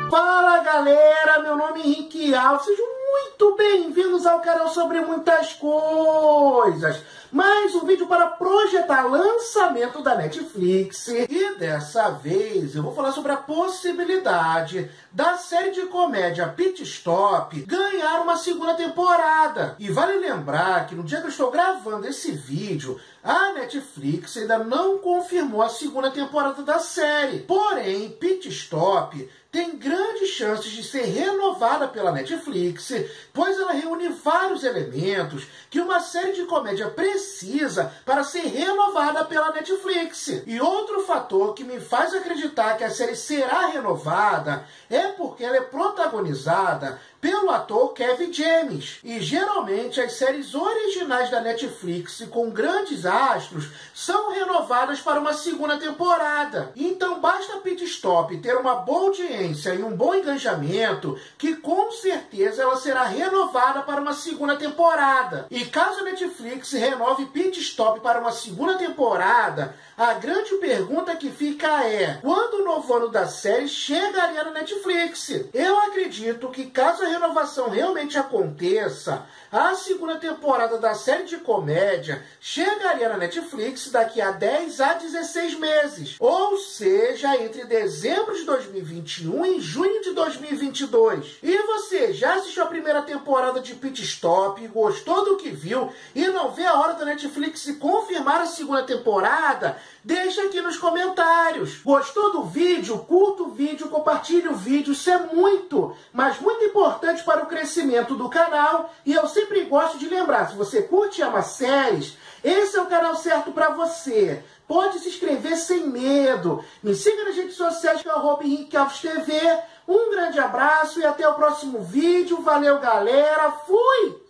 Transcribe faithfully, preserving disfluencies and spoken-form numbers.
Fala galera, meu nome é Henrique Alves, sejam muito bem-vindos ao canal sobre muitas coisas. Mais um vídeo para projetar lançamento da Netflix. E dessa vez eu vou falar sobre a possibilidade da série de comédia Pit Stop ganhar uma segunda temporada. E vale lembrar que no dia que eu estou gravando esse vídeo, a Netflix ainda não confirmou a segunda temporada da série. Porém, Pit Stop tem grandes chances de ser renovada pela Netflix, pois ela reúne vários elementos que uma série de comédia precisa para ser renovada pela Netflix. E outro fator que me faz acreditar que a série será renovada é porque ela é protagonizada pelo ator Kevin James. E geralmente as séries originais da Netflix com grandes astros são renovadas para uma segunda temporada. Então basta Pit Stop ter uma boa audiência e um bom engajamento que com certeza ela será renovada para uma segunda temporada. E caso a Netflix renove Pit Stop para uma segunda temporada, a grande pergunta que fica é: quando o novo ano da série chegaria na Netflix? Eu acredito que caso a renovação realmente aconteça, a segunda temporada da série de comédia chegaria na Netflix daqui a dez a dezesseis meses. Ou seja, entre dezembro de dois mil e vinte e um e junho de dois mil e vinte e dois. E você, já assistiu a primeira temporada de Pit Stop, gostou do que viu e não vê a hora da Netflix confirmar a segunda temporada? Deixa aqui nos comentários. Gostou do vídeo? Curta o vídeo, compartilhe o vídeo. Isso é muito, mas muito importante para o crescimento do canal. E eu sempre gosto de lembrar, se você curte e ama séries, esse é o canal certo para você. Pode se inscrever sem medo. Me siga nas redes sociais, que é o arroba Henrique Alves T V. Um grande abraço e até o próximo vídeo. Valeu, galera. Fui!